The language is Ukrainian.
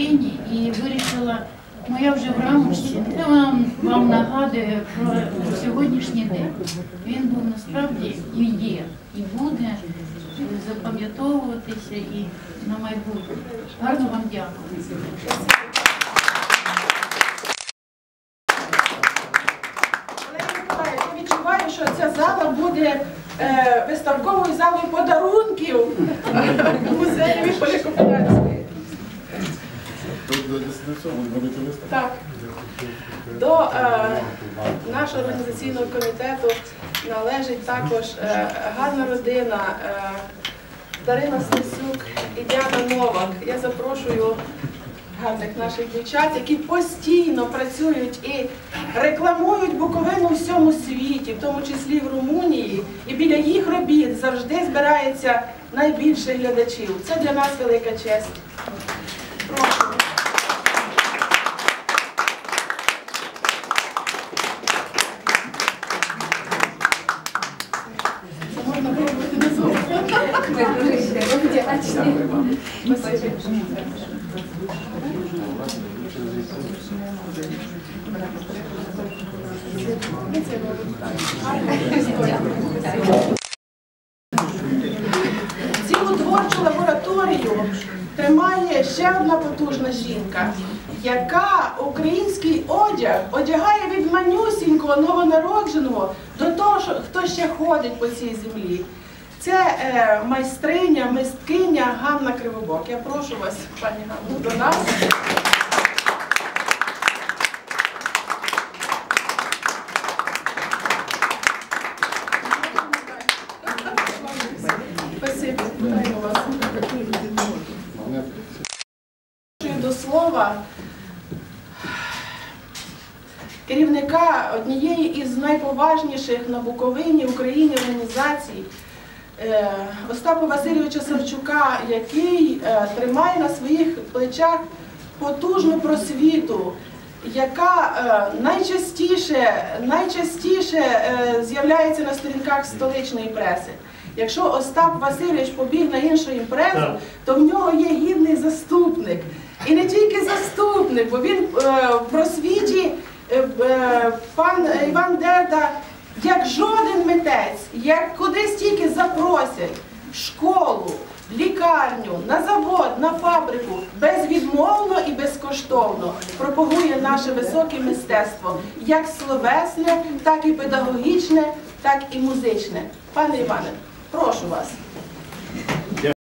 годині і вирішила, моя вже в рамочці, вам нагадує про сьогоднішній день. Він був насправді і є, і буде запам'ятовуватися і на майбутнє. Гарно вам дякую. Я відчуваю, що ця зала буде виставковою залою подарунків музею Великопілянської. Так. До нашого організаційного комітету належить також гарна родина Дарина Стасюк і Діана Новак. Я запрошую гарних наших дівчат, які постійно працюють і рекламують Буковину в всьому світі, в тому числі в Румунії. І біля їх робіт завжди збирається найбільше глядачів. Це для нас велика честь. Прошу. Можна було бути внизу. Ми дуже вдячні. Цілу творчу лабораторію тримає ще одна потужна жінка, яка український одяг одягає від манюсінького новонародженого до того, хто ще ходить по цій землі. Це майстриня, мисткиня Ганна Кривобок. Я прошу вас, пані Ганно, до нас. Спасибі, вітаю вас. До слова керівника однієї із найповажніших на Буковині, Україні організацій Остапа Васильовича Савчука, який тримає на своїх плечах потужну просвіту, яка найчастіше з'являється на сторінках столичної преси. Якщо Остап Васильович побіг на іншу імпрезу, то в нього є гідний заступник. І не тільки заступник, бо він в просвіті, пан Іван Дерда, як жоден митець, як кудись тільки запросять, в школу, в лікарню, на завод, на фабрику, безвідмовно і безкоштовно пропагує наше високе мистецтво, як словесне, так і педагогічне, так і музичне. Пане Іване, прошу вас.